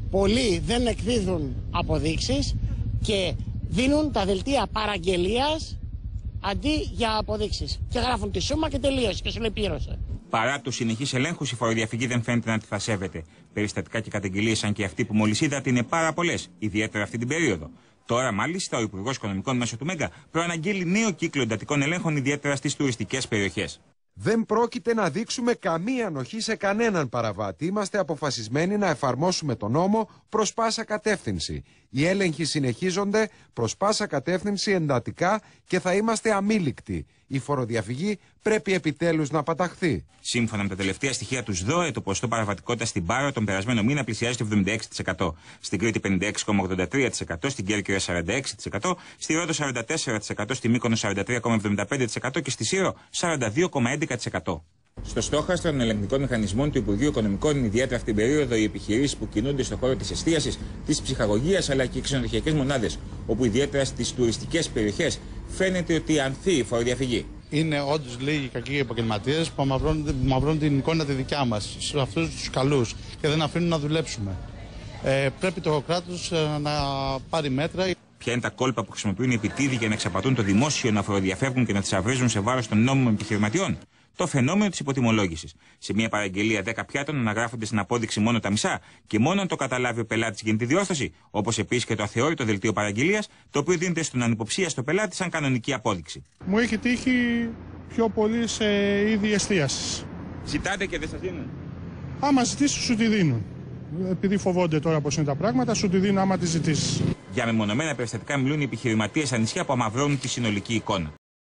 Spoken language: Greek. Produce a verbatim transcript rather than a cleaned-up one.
πολλοί δεν εκδίδουν αποδείξεις και δίνουν τα δελτία παραγγελίας αντί για αποδείξεις. Και γράφουν τη σούμα και τελείωσε και σου λέει πλήρωσε. Παρά τους συνεχείς ελέγχους, η φοροδιαφυγή δεν φαίνεται να τη θα σέβεται. Περιστατικά και καταγγελίες σαν και αυτοί που μόλις είδατε είναι πάρα πολλές, ιδιαίτερα αυτή την περίοδο. Τώρα, μάλιστα, ο Υπουργός Οικονομικών μέσω του Μέγκα προαναγγείλει νέο κύκλο εντατικών ελέγχων, ιδιαίτερα στις τουριστικές περιοχές. Δεν πρόκειται να δείξουμε καμία ανοχή σε κανέναν παραβάτη. Είμαστε αποφασισμένοι να εφαρμόσουμε τον νόμο προς πάσα κατεύθυνση. Οι έλεγχοι συνεχίζονται προς πάσα κατεύθυνση εντατικά και θα είμαστε αμήλικτοι. Η φοροδιαφυγή πρέπει επιτέλους να παταχθεί. Σύμφωνα με τα τελευταία στοιχεία του ΣΔΟΕ, το ποσοστό παραβατικότητας στην Πάρο τον περασμένο μήνα πλησιάζει το εβδομήντα έξι τοις εκατό. Στην Κρήτη πενήντα έξι κόμμα ογδόντα τρία τοις εκατό, στην Κέρκυρα σαράντα έξι τοις εκατό, στη Ρόδο σαράντα τέσσερα τοις εκατό, στη Μύκονο σαράντα τρία κόμμα εβδομήντα πέντε τοις εκατό και στη Σύρο σαράντα δύο κόμμα έντεκα τοις εκατό. Στο στόχαστρο των ελεγκτικών μηχανισμών του Υπουργείου Οικονομικών είναι ιδιαίτερα αυτή την περίοδο οι επιχειρήσεις που κινούνται στον χώρο της εστίασης, της ψυχαγωγίας αλλά και οι ξενοδοχειακές μονάδες, όπου ιδιαίτερα στις τουριστικές περιοχές φαίνεται ότι ανθεί η φοροδιαφυγή. Είναι όντως λίγοι κακοί επαγγελματίες που μαυρώνουν, μαυρώνουν την εικόνα τη δικιά μας, σε αυτούς τους καλούς και δεν αφήνουν να δουλέψουμε. Ε, πρέπει το κράτος να πάρει μέτρα. Ποια είναι τα κόλπα που χρησιμοποιούν οι επιτίδιοι για να εξαπατούν το δημόσιο, να φοροδιαφεύγουν και να θησαυρίζουν σε βάρος των νόμιμων επιχειρηματιών? Το φαινόμενο της υποτιμολόγησης. Σε μια παραγγελία δέκα πιάτων αναγράφονται στην απόδειξη μόνο τα μισά και μόνο αν το καταλάβει ο πελάτης γίνεται διόρθωση, όπως επίσης και το αθεώρητο δελτίο παραγγελίας, το οποίο δίνεται στον ανυποψία στο πελάτη σαν κανονική απόδειξη. Μου έχει τύχει πιο πολύ σε είδη εστίασης. Ζητάτε και δεν σας δίνουν? Άμα ζητήσεις, σου τη δίνουν. Επειδή φοβόνται τώρα πώς είναι τα πράγματα, σου τη δίνουν άμα τη ζητήσεις. Για μεμονωμένα περιστατικά μιλούν οι επιχειρηματίες στα νησιά που αμαυρώνουν τη συνολική εικόνα.